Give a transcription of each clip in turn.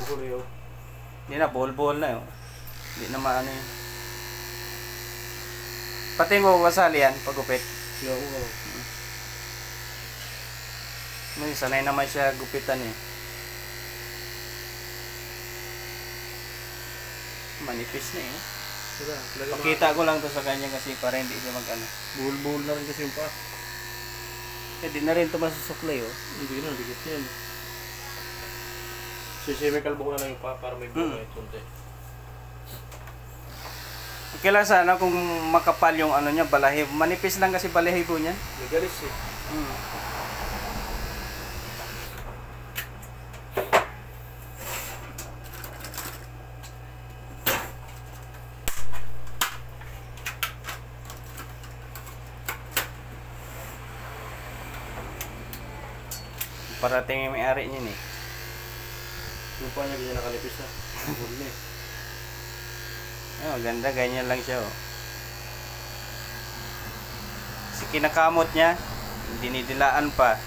bol-bol yun. Hindi na, bol-bol na yun. Hindi na maano yun. Pati mo wasali yan, pagupit. Oo. Sanay naman siya gupitan eh. Manipis na eh. Pakita ko lang to sa kanya kasi para hindi siya mag-ano. Bol-bol na rin kasi yung pa. Eh di na rin ito masusuklay oh. Hindi na, dikit yan. Sisimikal buko na lang yung pa para may buko yung tunti. Okay lang sana kung makapal yung ano niya, balahibo. Manipis lang kasi balahibo niya. May galis eh. Parating yung may-ari niya eh. Yung pa niya, hindi niya nakalipis na. Bol na eh. Oh, ganda, ganyan lang siya oh. Si kinakamot niya, dinidilaan pa.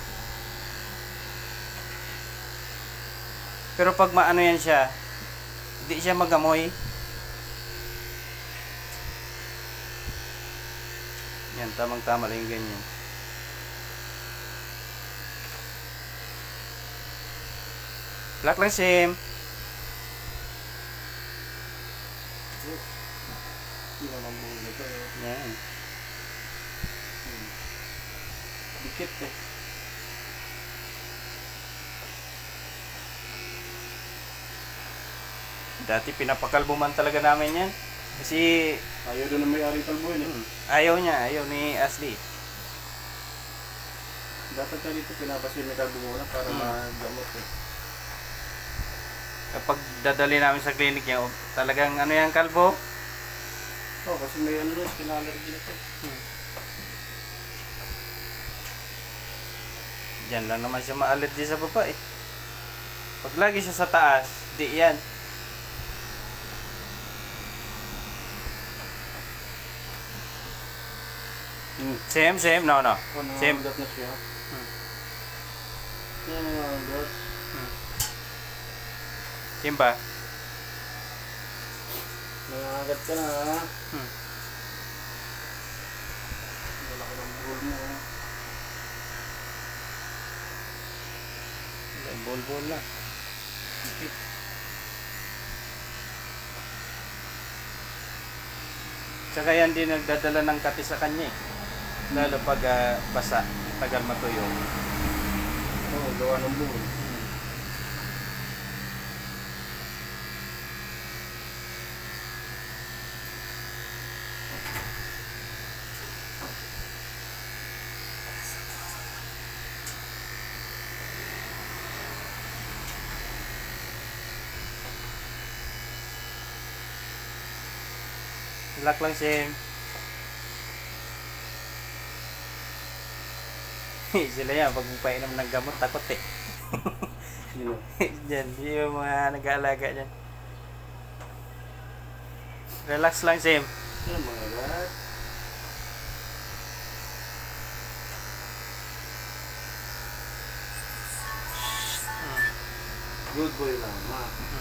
Pero pag maano yan siya, hindi siya magamoy. Yan, tamang-tama lang yung ganyan. Black lang sim. Hindi naman buko nito. Yan. Dikit eh. Dati pinapakalbuman talaga namin yan. Kasi Ayaw doon na may-aring kalbuhin eh. ayaw niya, ayaw ni Ashley. Dapat na dito pinapasimikal buko na para magamot eh. Kapag dadali namin sa clinic niya, talagang ano yan kalbo? Oo, kasi may ano doon, pinalargy na ito. Diyan lang naman siya ma-allergy sa baba eh. Pag lagi siya sa taas, di yan. Same, no. Same. Nangangagat na siya. Nangangagat. Same ba? Nangangagat ka na ha. Malaki ng bol mo. Bol-bol lang. Tsaka yan din nagdadala ng kati sa kanya eh. Lalo pag basa, tagal matuyo. Oo, gawa ng buko. Relax lang sim. Sila yan, pag magpainom ng gamot, takot eh. Sino? Diyan, yung mga nag-aalaga dyan. Relax lang sim. Yan mga gat. Good boy lang, ma.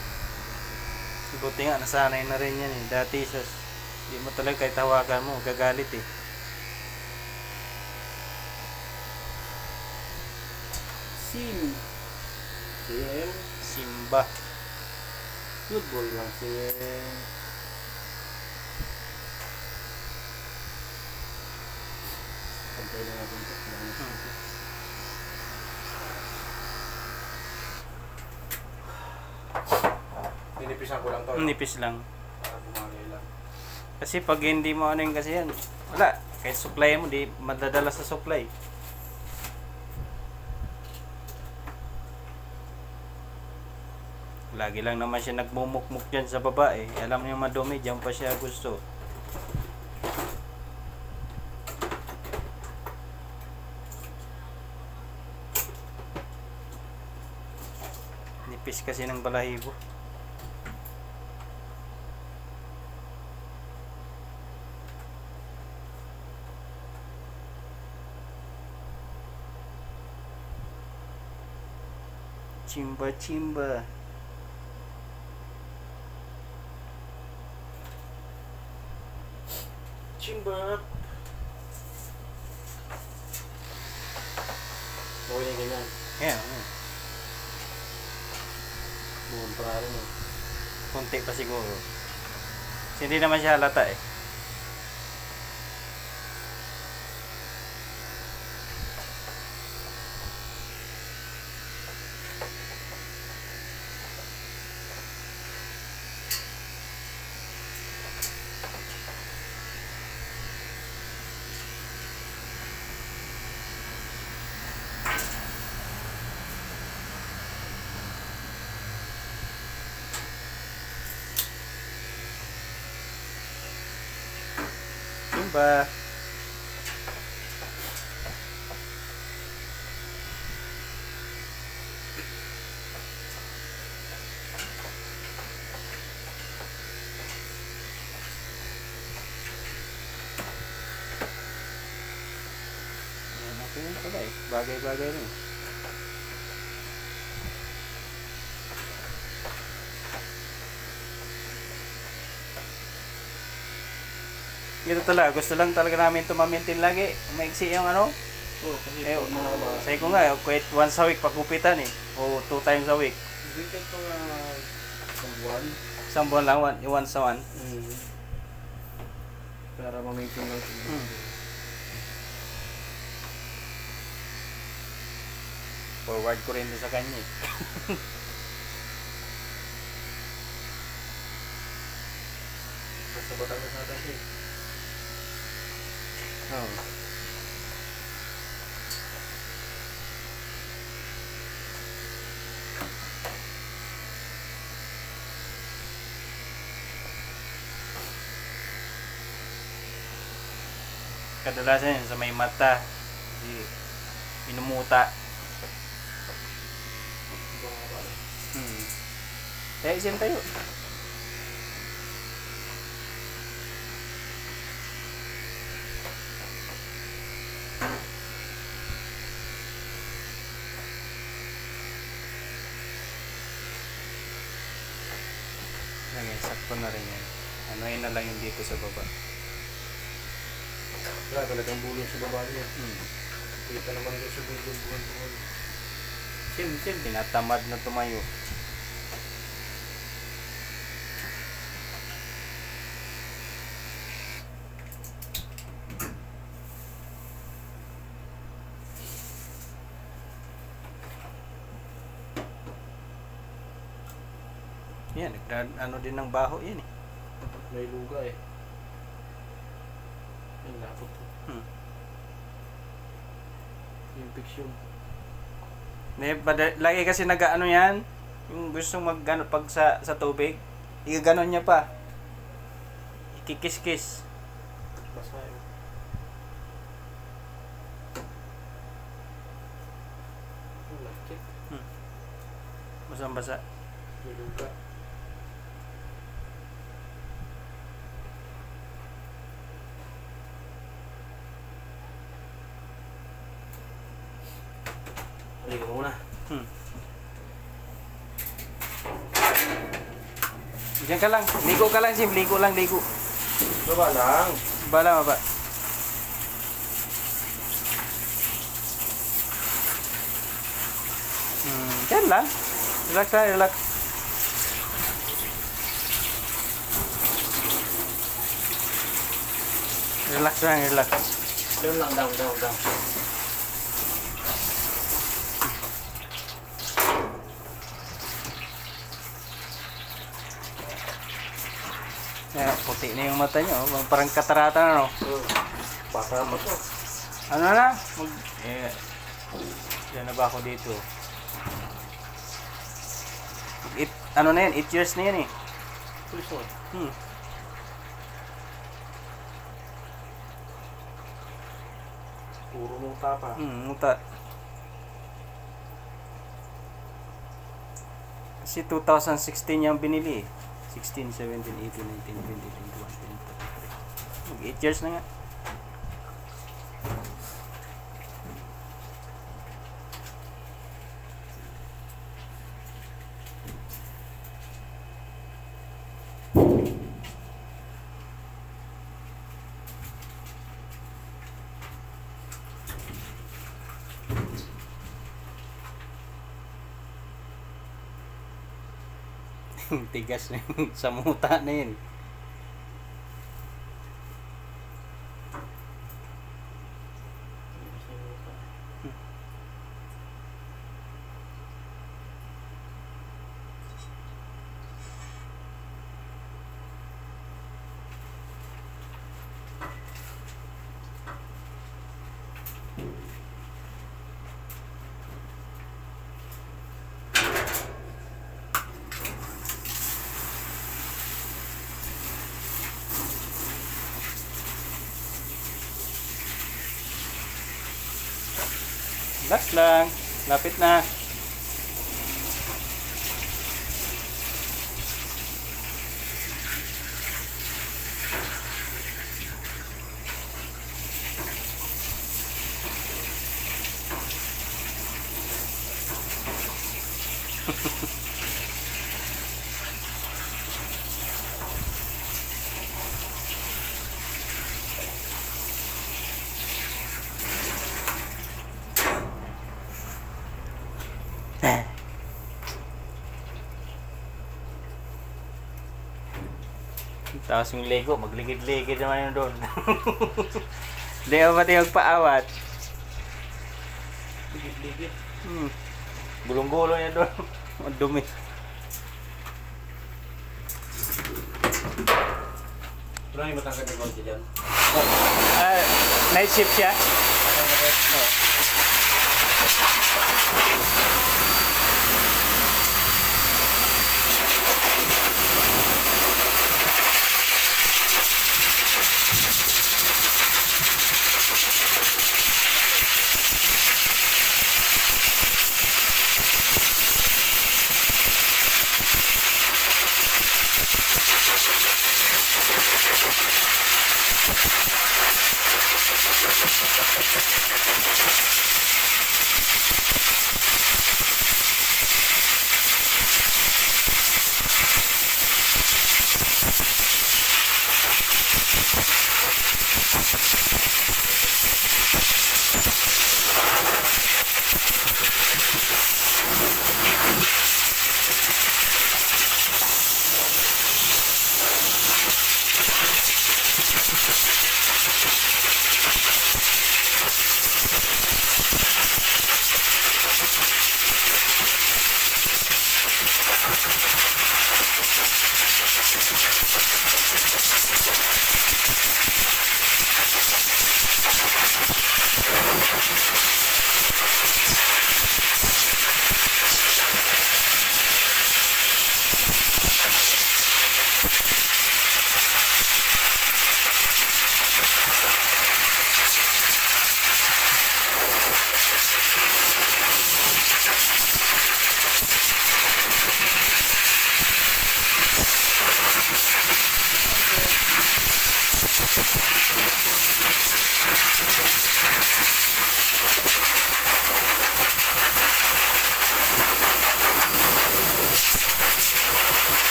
Buti nga, nasanay na rin yan eh. Dati hindi mo talaga kahit tawagan mo, gagalit eh. Sim. Sim. Simba. Good boy lang, Sim. Pantay na natin ito. Pinipisan ko lang to. Nipis lang. Para bumagay lang. Kasi pag hindi mo ano yung kasi yan, wala. Kahit supply mo, di madadala sa supply. Lagi lang naman siya nagmumukmuk dyan sa baba eh. Alam niya madumi, dyan pa siya gusto. Nipis kasi ng balahibo. Chimba chimba. Chimbat. Okay na ganyan. Yan. Buong para rin eh. Kunti pa siguro. Kasi hindi naman siya halata eh. Simba. Yan, okay yun pala eh. Bagay-bagay rin. Ito talaga, gusto lang talaga namin ito ma-maintain lagi. Maiksi yung ano. Oo, kasi Eh, pag mga ba... sabi ko nga, kahit once a week pagupitan eh. O 2 times a week. Weekend pa nga isang buwan. Isang buwan lang, once a one. Para ma-maintain lang sila. Forward ko rin doon sa kanya eh. Basta Batangas natin siya eh. Oo. Kadalasan yun sa may mata, di minumuta. Kaya isin tayo. Lagay, sakto na rin yan. Anuhin na lang yung dito sa baba. Wala talagang bulong sa baba niya. Hmm. Kita naman ito sa bulong buwan-buwan. Sim. Tinatamad na tumayo. Yan, ano din ng baho yan eh. May luga eh. Yung lapot to. Infection. Lagi kasi nag-ano yan, yung gusto mag-ano pag sa tubig, igaganon niya pa. Ikikis-kis. Basa yun. Ang lakit. Basang-basa. May luga. Halika mo muna. Diyan ka lang. Ligo ka lang, Sim. Ligo lang, ligo. Baba lang. Bala, baba. Diyan lang. Relax lang, relax. Relax lang, relax. Down lang, down. Puti na yung mata nyo. Parang katarata na, no? Basa pa to. Ano na? Yan na ba ako dito? Ano na yan? 8 years na yan eh. Please on. Puro muta pa. Muta. Kasi 2016 yung binili eh. 16, 17, 18, 19, 20, 21, 22, 23. 8 years na nga. Tigas na yun. Sa muta na yun. Last lang. Lapit na. Tapos yung Lego, magligid-ligid naman yun doon. Hindi ako pati magpaawat. Ligid-ligid. Gulong-gulong yan doon. Ang dumi. Pero may matangkad yung konti dyan. Night shift siya?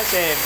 Seb.